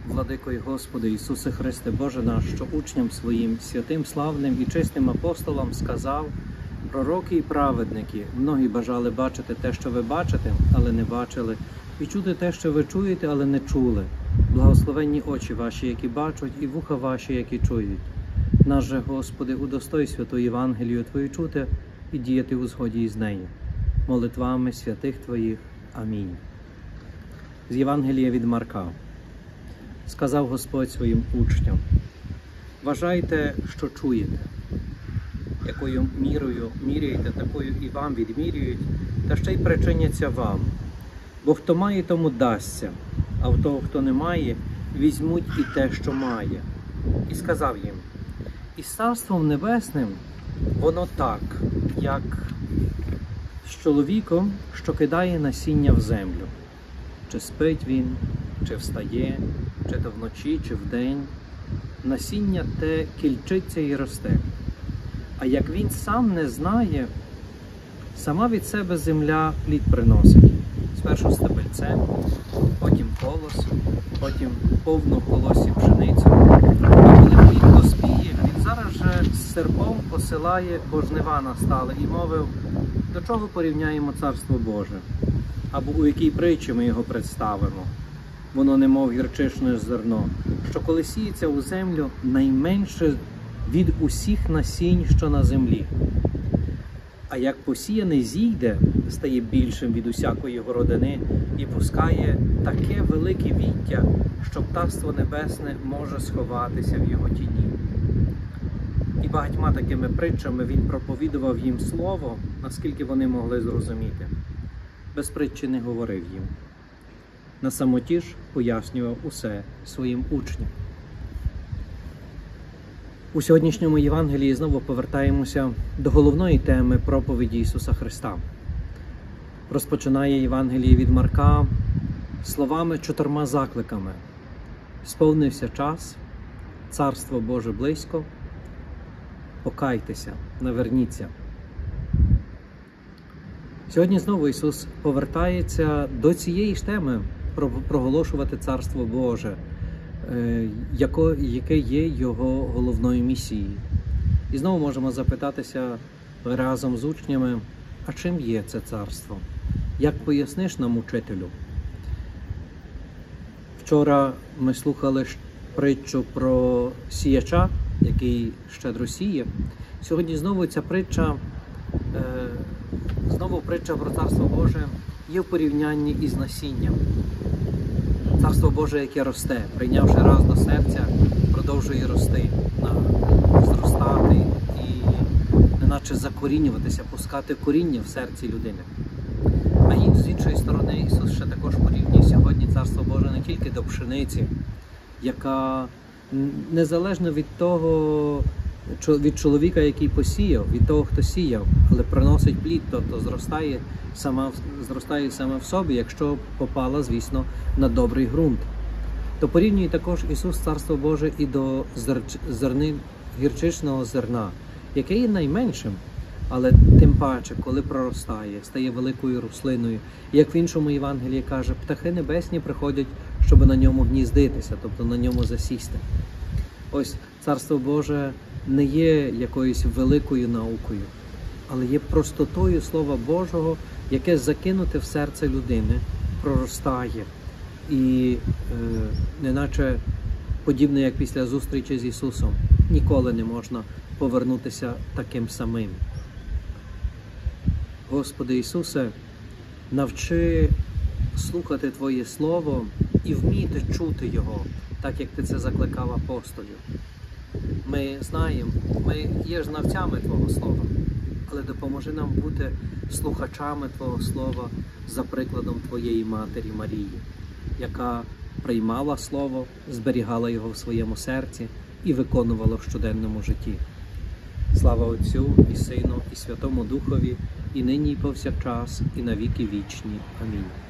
Владико і Господи Ісусе Христе, Боже наш, що учням своїм, святим, славним і чистим апостолам сказав: пророки і праведники, многі бажали бачити те, що ви бачите, але не бачили, і чути те, що ви чуєте, але не чули. Благословенні очі ваші, які бачать, і вуха ваші, які чують. Наш же, Господи, удостой святу Євангелію Твою чути і діяти у згоді із нею. Молитвами святих Твоїх. Амінь. З Євангелія від Марка. Сказав Господь своїм учням: вважайте, що чуєте. Якою мірою міряєте, такою і вам відмірюють, та ще й причиняться вам. Бо хто має, тому дасться, а в того, хто не має, візьмуть і те, що має. І сказав їм: із Царством Небесним воно так, як з чоловіком, що кидає насіння в землю. Чи спить він, чи встає, чи то вночі, чи вдень, насіння те кільчиться і росте. А як він сам не знає, сама від себе земля плід приносить. Спершу стебельце, потім колос, потім повну колосі пшеницю. А коли плід доспіє, він зараз же з серпом посилає, бо жнива настали, і мовив: до чого порівняємо Царство Боже? Або у якій притчі ми його представимо? Воно немов гірчичне зерно, що коли сіється у землю, найменше від усіх насінь, що на землі. А як посіяне зійде, стає більшим від усякої городини і пускає таке велике віття, що птаство небесне може сховатися в його тіні. І багатьма такими притчами він проповідував їм слово, наскільки вони могли зрозуміти. Без притчі не говорив їм. На самоті ж пояснював усе своїм учням. У сьогоднішньому Євангелії знову повертаємося до головної теми проповіді Ісуса Христа. Розпочинає Євангеліє від Марка словами 4 закликами: сповнився час, Царство Боже близько, покайтеся, наверніться. Сьогодні знову Ісус повертається до цієї ж теми проголошувати Царство Боже, яке є Його головною місією. І знову можемо запитатися разом з учнями: а чим є це царство? Як поясниш нам, учителю? Вчора ми слухали притчу про сіяча, який щедро сіє. Сьогодні знову ця притча, притча про Царство Боже є в порівнянні із насінням. Царство Боже, яке росте, прийнявши раз до серця, продовжує рости, зростати і неначе закорінюватися, пускати коріння в серці людини. А з іншої сторони, Ісус ще також порівнює сьогодні Царство Боже не тільки до пшениці, яка незалежно від того, від чоловіка, який посіяв, від того, хто сіяв, але приносить плід, тобто зростає саме в собі, якщо попала, звісно, на добрий ґрунт. То порівнює також Ісус Царство Боже і до гірчичного зерна, яке є найменшим, але тим паче, коли проростає, стає великою рослиною. Як в іншому Євангелії каже, птахи небесні приходять, щоб на ньому гніздитися, тобто на ньому засісти. Ось Царство Боже не є якоюсь великою наукою, але є простотою Слова Божого, яке закинуте в серце людини, проростає. І неначе подібне, як після зустрічі з Ісусом, ніколи не можна повернутися таким самим. Господи Ісусе, навчи слухати Твоє Слово і вміти чути Його, так як Ти це закликав апостолів. Ми знаємо, ми є знавцями Твого Слова, але допоможи нам бути слухачами Твого Слова за прикладом Твоєї Матері Марії, яка приймала Слово, зберігала його в своєму серці і виконувала в щоденному житті. Слава Отцю і Сину і Святому Духові, і нині і повсякчас, і на віки вічні. Амінь.